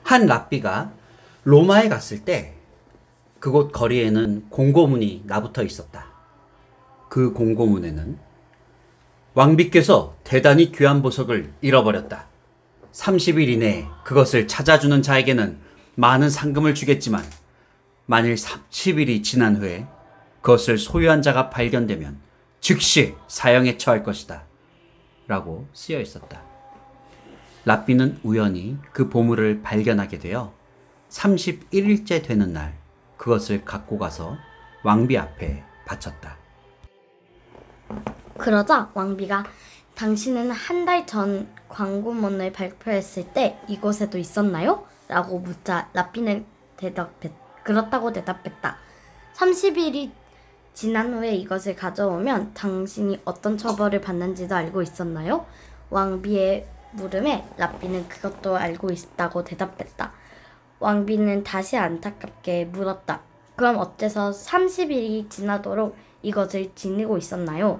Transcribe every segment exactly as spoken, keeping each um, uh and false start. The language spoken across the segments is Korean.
한 랍비가 로마에 갔을 때 그곳 거리에는 공고문이 나붙어 있었다. 그 공고문에는 왕비께서 대단히 귀한 보석을 잃어버렸다. 삼십 일 이내에 그것을 찾아주는 자에게는 많은 상금을 주겠지만 만일 삼십 일이 지난 후에 그것을 소유한 자가 발견되면 즉시 사형에 처할 것이다. 라고 쓰여 있었다. 랍비는 우연히 그 보물을 발견하게 되어 삼십일 일째 되는 날 그것을 갖고 가서 왕비 앞에 바쳤다. 그러자 왕비가 당신은 한 달 전 광고문을 발표했을 때 이곳에도 있었나요? 라고 묻자 랍비는 대답했, 그렇다고 대답했다. 삼십 일이 지난 후에 이것을 가져오면 당신이 어떤 처벌을 받는지도 알고 있었나요? 왕비의 물음에 랍비는 그것도 알고 있다고 대답했다. 왕비는 다시 안타깝게 물었다. 그럼 어째서 삼십 일이 지나도록 이것을 지니고 있었나요?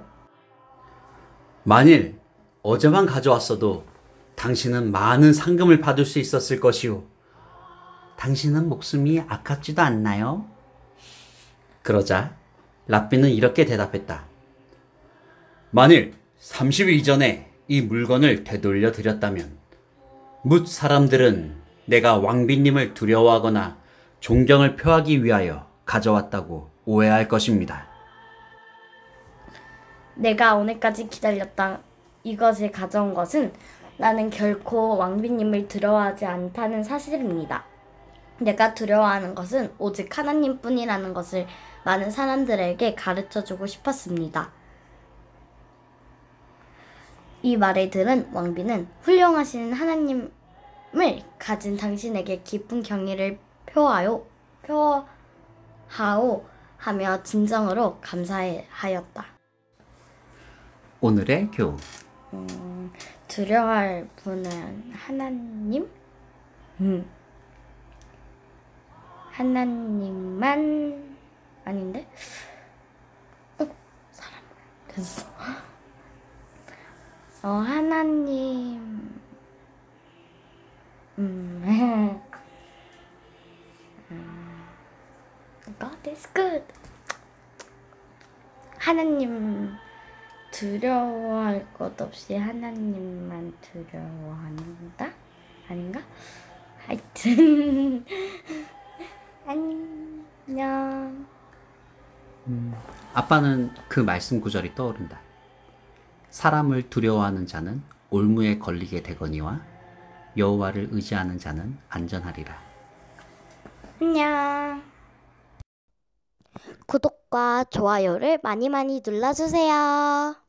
만일 어제만 가져왔어도 당신은 많은 상금을 받을 수 있었을 것이오. 당신은 목숨이 아깝지도 않나요? 그러자 랍비는 이렇게 대답했다. 만일 삼십 일 이전에 이 물건을 되돌려 드렸다면 뭇 사람들은 내가 왕비님을 두려워하거나 존경을 표하기 위하여 가져왔다고 오해할 것입니다. 내가 오늘까지 기다렸다 이것을 가져온 것은 나는 결코 왕비님을 두려워하지 않다는 사실입니다. 내가 두려워하는 것은 오직 하나님뿐이라는 것을 많은 사람들에게 가르쳐주고 싶었습니다. 이 말을 들은 왕비는 훌륭하신 하나님을 가진 당신에게 깊은 경의를 표하요, 표하오 하며 진정으로 감사하였다. 오늘의 교훈. 음, 두려워할 분은 하나님? 음. 하나님만 아닌데? 어, 사람 됐어. 어, 하나님. 음. God is good. 하나님 두려워할 것 없이 하나님만 두려워한다? 아닌가? 하여튼 안녕. 음, 아빠는 그 말씀 구절이 떠오른다. 사람을 두려워하는 자는 올무에 걸리게 되거니와 여호와를 의지하는 자는 안전하리라. 안녕. 구독과 좋아요를 많이 많이 눌러주세요.